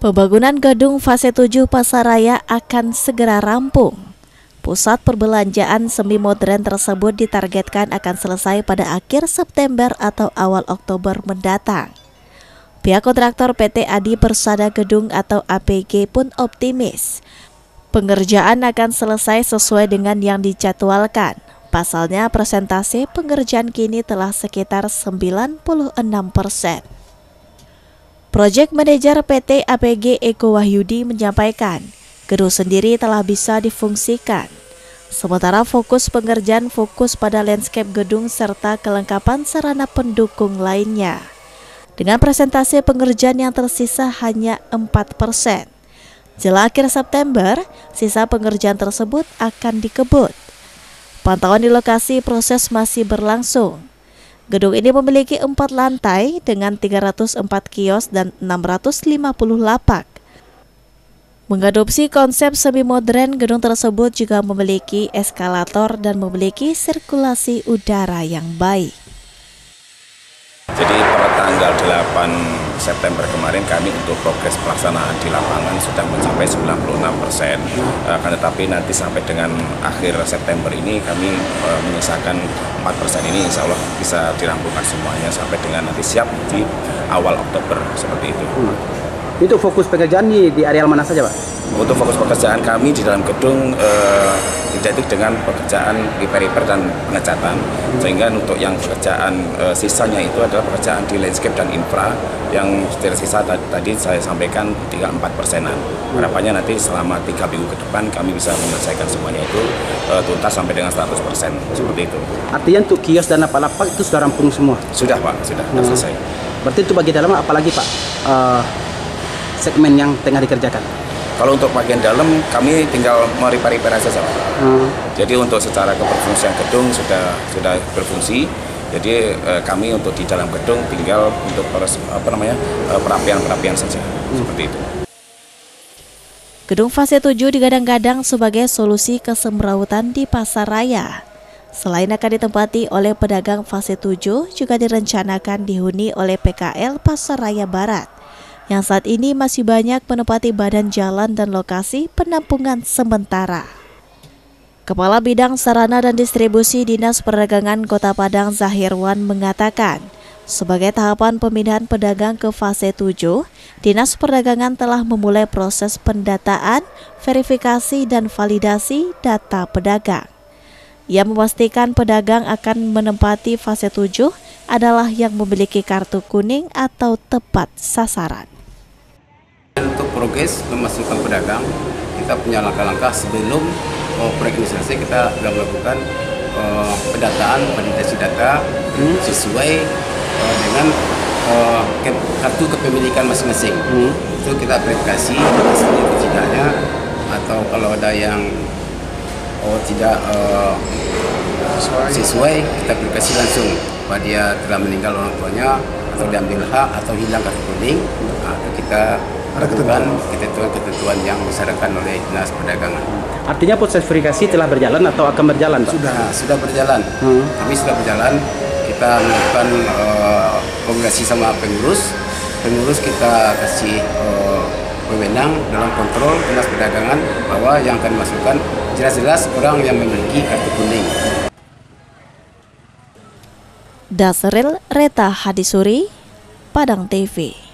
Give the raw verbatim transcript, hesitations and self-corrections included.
Pembangunan gedung fase tujuh Pasaraya akan segera rampung. Pusat perbelanjaan semi modern tersebut ditargetkan akan selesai pada akhir September atau awal Oktober mendatang. Pihak kontraktor P T Adi Persada Gedung atau A P G pun optimis pengerjaan akan selesai sesuai dengan yang dijadwalkan. Pasalnya presentasi pengerjaan kini telah sekitar sembilan puluh enam persen. Project Manager P T A P G Eko Wahyudi menyampaikan, gedung sendiri telah bisa difungsikan. Sementara fokus pengerjaan fokus pada landscape gedung serta kelengkapan sarana pendukung lainnya. Dengan presentasi pengerjaan yang tersisa hanya empat persen. Jelang akhir September, sisa pengerjaan tersebut akan dikebut. Pantauan di lokasi proses masih berlangsung. Gedung ini memiliki empat lantai dengan tiga ratus empat kios dan enam ratus lima puluh lapak. Mengadopsi konsep semi modern, gedung tersebut juga memiliki eskalator dan memiliki sirkulasi udara yang baik. Jadi pada tanggal delapan September kemarin kami untuk progres pelaksanaan di lapangan sudah mencapai sembilan puluh enam persen. Akan tetapi nanti sampai dengan akhir September ini kami uh, menyisakan empat persen ini insya Allah bisa dirampungkan semuanya sampai dengan nanti siap di awal Oktober seperti itu. Hmm. Itu fokus pekerjaan di, di areal mana saja, Pak? Untuk fokus pekerjaan kami di dalam gedung uh, identik dengan pekerjaan repair-repair dan pengecatan. Hmm. Sehingga untuk yang pekerjaan uh, sisanya itu adalah pekerjaan di landscape dan infra yang tersisa tadi saya sampaikan tiga sampai empat persenan. Harapannya nanti selama tiga minggu ke depan kami bisa menyelesaikan semuanya itu uh, tuntas sampai dengan seratus persen seperti itu. Artinya untuk kios dan lapak-lapak itu sudah rampung semua? Sudah, Pak, sudah, sudah hmm. selesai. Berarti itu bagi dalam apalagi, Pak, uh, segmen yang tengah dikerjakan? Kalau untuk bagian dalam kami tinggal merepair-repair saja, Pak. Hmm. Jadi untuk secara keberfungsian gedung sudah sudah berfungsi. Jadi eh, kami untuk di dalam gedung tinggal untuk peres, apa namanya eh, perapian-perapian saja, hmm. seperti itu. Gedung fase tujuh digadang-gadang sebagai solusi kesemrawutan di Pasaraya. Selain akan ditempati oleh pedagang fase tujuh, juga direncanakan dihuni oleh P K L Pasaraya Barat, yang saat ini masih banyak menempati badan jalan dan lokasi penampungan sementara. Kepala Bidang Sarana dan Distribusi Dinas Perdagangan Kota Padang Zahirwan mengatakan, sebagai tahapan pemindahan pedagang ke fase tujuh, Dinas Perdagangan telah memulai proses pendataan, verifikasi dan validasi data pedagang. Ia memastikan pedagang akan menempati fase tujuh adalah yang memiliki kartu kuning atau tepat sasaran. Untuk progres memasukkan pedagang, kita punya langkah-langkah sebelum oh, proyek ini selesai. Kita sudah melakukan uh, pendataan, validasi data hmm. sesuai uh, dengan uh, ke, kartu kepemilikan masing-masing. Hmm. Itu kita verifikasi asli originalnya, atau kalau ada yang oh, tidak uh, sesuai, kita verifikasi langsung bahwa dia telah meninggal orang tuanya, atau diambil hak, atau hilang kartu kuning. Nah, itu kita lakukan ketentuan-ketentuan yang disyaratkan oleh Dinas Perdagangan. Artinya proses verifikasi telah berjalan atau akan berjalan, Pak? Sudah, sudah berjalan. Hmm. Kami sudah berjalan. Kita melakukan uh, komunikasi sama pengurus. Pengurus kita kasih uh, wewenang dalam kontrol Dinas Perdagangan bahwa yang akan dimasukkan jelas-jelas orang yang memiliki kartu kuning. Dasril Reta Hadisuri, Padang T V.